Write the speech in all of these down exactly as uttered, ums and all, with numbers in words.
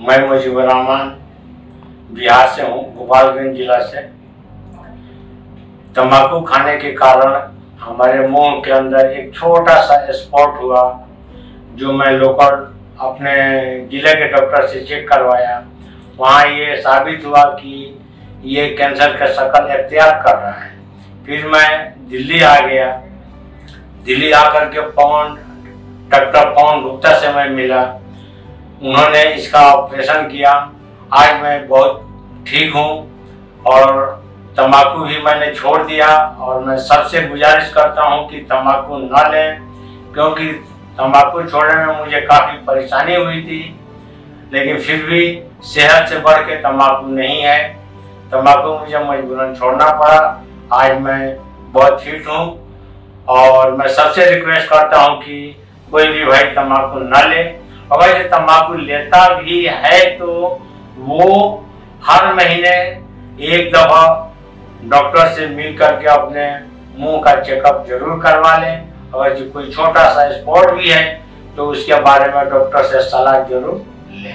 मैं मुजीबुर रहमान बिहार से हूँ, गोपालगंज जिला से। तंबाकू खाने के कारण हमारे मुंह के अंदर एक छोटा सा स्पॉट हुआ, जो मैं लोकल अपने जिले के डॉक्टर से चेक करवाया। वहाँ ये साबित हुआ कि ये कैंसर का शक्ल इख्तियार कर रहा है। फिर मैं दिल्ली आ गया। दिल्ली आकर के पवन डॉक्टर पवन गुप्ता से मैं मिला। उन्होंने इसका ऑपरेशन किया। आज मैं बहुत ठीक हूँ और तंबाकू भी मैंने छोड़ दिया। और मैं सबसे गुजारिश करता हूँ कि तंबाकू न लें, क्योंकि तंबाकू छोड़ने में मुझे काफ़ी परेशानी हुई थी, लेकिन फिर भी सेहत से बढ़ के तंबाकू नहीं है। तंबाकू मुझे मजबूरन छोड़ना पड़ा। आज मैं बहुत फिट हूँ और मैं सबसे रिक्वेस्ट करता हूँ कि कोई भी भाई तंबाकू न ले। और भाई जो तंबाकू लेता भी है तो वो हर महीने एक दफा डॉक्टर से मिल करके अपने मुंह का चेकअप जरूर करवा लें। अगर जो कोई छोटा सा स्पॉट भी है तो उसके बारे में डॉक्टर से सलाह जरूर लें।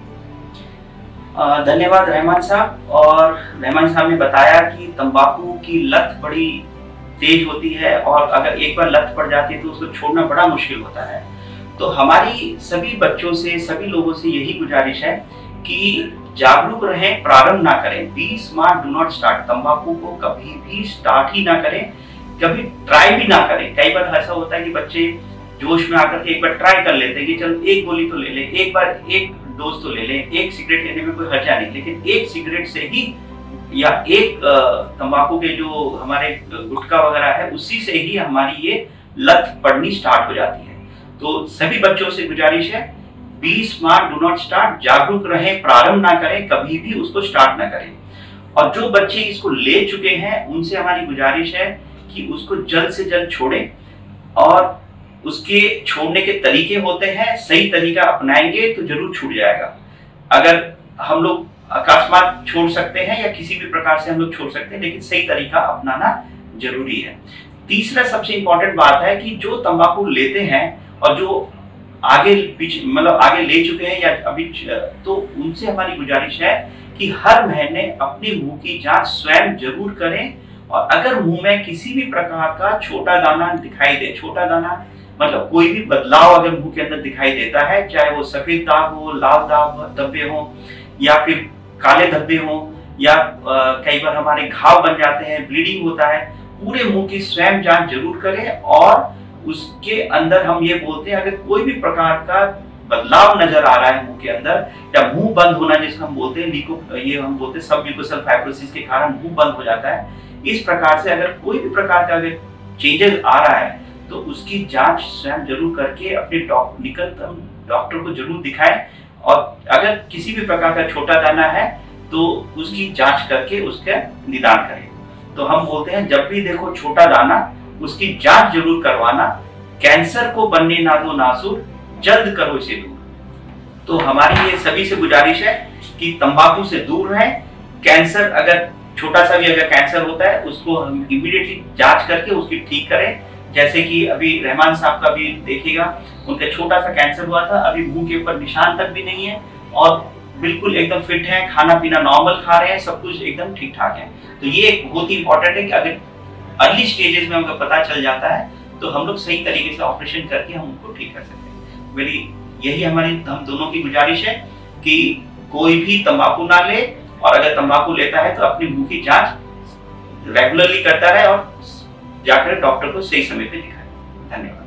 धन्यवाद रहमान साहब। और रहमान साहब ने बताया कि तंबाकू की लत बड़ी तेज होती है और अगर एक बार लत पड़ जाती है तो उसको छोड़ना बड़ा मुश्किल होता है। तो हमारी सभी बच्चों से, सभी लोगों से यही गुजारिश है कि जागरूक रहें, प्रारंभ ना करें। Be smart, do not start. तंबाकू को कभी भी स्टार्ट ही ना करें, कभी ट्राई भी ना करें। कई बार ऐसा होता है कि बच्चे जोश में आकर के एक बार ट्राई कर लेते हैं कि चल एक गोली तो ले ले, एक बार एक डोज तो ले लें, एक सिगरेट लेने में कोई हर्जा नहीं। लेकिन एक सिगरेट से ही या एक तंबाकू के जो हमारे गुटखा वगैरह है उसी से ही हमारी ये लत पड़नी स्टार्ट हो जाती है। तो सभी बच्चों से गुजारिश है, be smart, do not start. जागरूक रहें, प्रारंभ ना करें, कभी भी उसको स्टार्ट ना करें। और जो बच्चे इसको ले चुके हैं उनसे हमारी गुजारिश है कि उसको जल्द से जल्द छोड़ें। और उसके छोड़ने के तरीके होते हैं, सही तरीका अपनाएंगे तो जरूर छूट जाएगा। अगर हम लोग अकस्मात छोड़ सकते हैं या किसी भी प्रकार से हम लोग छोड़ सकते हैं, लेकिन सही तरीका अपनाना जरूरी है। तीसरा सबसे इंपॉर्टेंट बात है कि जो तंबाकू लेते हैं और जो आगे पीछे मतलब आगे ले चुके हैं या अभी, तो उनसे हमारी गुजारिश है कि हर महीने अपने मुंह की जांच स्वयं जरूर करें। और अगर मुंह में किसी भी प्रकार का छोटा दाना दिखाई दे, छोटा दाना मतलब कोई भी बदलाव अगर मुंह के अंदर दिखाई देता है, चाहे वो सफेद दाग हो, लाल दाग धब्बे हो या फिर काले धब्बे हो या कई बार हमारे घाव बन जाते हैं, ब्लीडिंग होता है, पूरे मुंह की स्वयं जांच जरूर करें। और उसके अंदर हम ये बोलते हैं अगर कोई भी प्रकार का बदलाव नजर आ रहा है मुंह के अंदर, या मुंह बंद होना जिसको हम बोलते हैं लिको ये हम बोलते हैं सब म्यूकोसल फाइब्रोसिस के कारण मुंह बंद हो जाता है, इस प्रकार से अगर कोई भी प्रकार का अगर चेंजेस आ रहा है तो उसकी जांच स्वयं जरूर करके अपने निकटतम डॉक्टर को जरूर दिखाएं। और अगर किसी भी प्रकार का छोटा दाना है तो उसकी जांच करके उसका निदान करें। तो हम बोलते हैं जब भी देखो छोटा दाना उसकी जांच जरूर करवाना। कैंसर को बनने ना दो नासूर, जल्द करो इसे दूर। तो हमारी ये सभी से गुजारिश है कि तंबाकू से दूर रहें। कैंसर अगर छोटा सा भी अगर कैंसर होता है उसको हम इमीडिएटली जांच करके उसकी ठीक करें। जैसे कि अभी रहमान साहब का भी देखिएगा, उनका छोटा सा कैंसर हुआ था, अभी मुंह के ऊपर निशान तक भी नहीं है और बिल्कुल एकदम फिट है, खाना पीना नॉर्मल खा रहे हैं, सब कुछ एकदम ठीक ठाक है। तो ये बहुत ही इंपॉर्टेंट है कि अगर अर्ली स्टेजेस में हमको पता चल जाता है तो हम लोग सही तरीके से ऑपरेशन करके हम उनको ठीक कर सकते हैं। मेरी यही हमारी हम दोनों की गुजारिश है कि कोई भी तंबाकू ना ले, और अगर तंबाकू लेता है तो अपनी मुंह की जांच रेगुलरली करता रहे और जाकर डॉक्टर को सही समय पे दिखाए। धन्यवाद।